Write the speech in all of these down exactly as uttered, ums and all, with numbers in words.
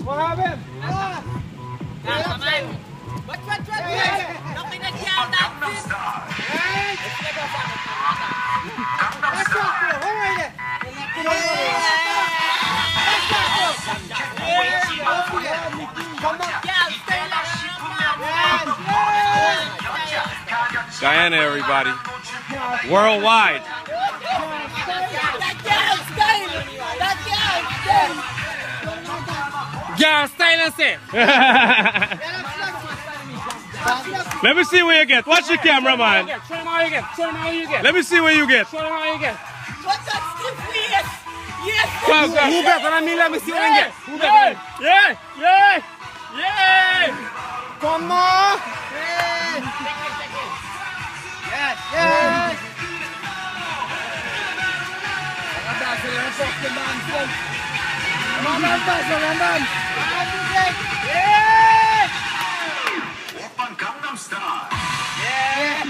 What happened? Come on. What, what, what? Don't be the girl that did. Guyana, everybody. Worldwide. Girl style and say. Let me see where you get. Watch the camera, man. Show them how you get. Show them how you get. Let me see where you get. Show them how you get. What's that stiff face? Yes. Go, go. Who better than me? Let me see what you get. Who better? Yeah, yeah, yeah. Come on. Yes, yes. Come on, man, pass on, man. Yeah. Open Gangnam Style. Yeah.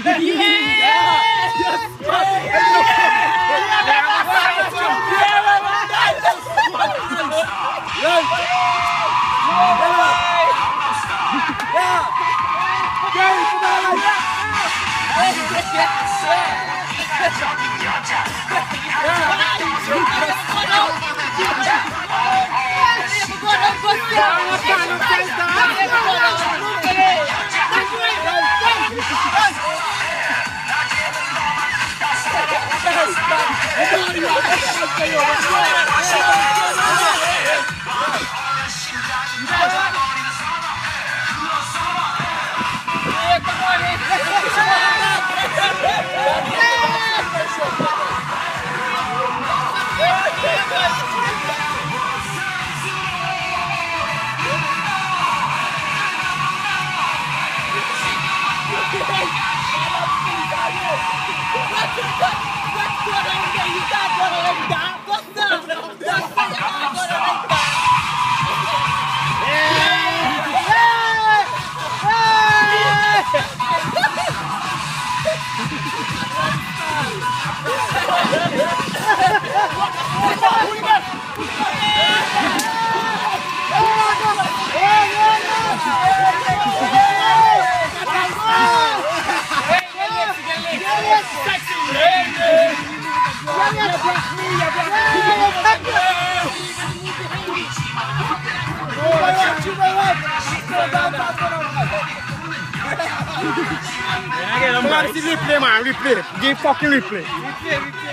Replay, man, replay. Give fucking replay. Replay, replay.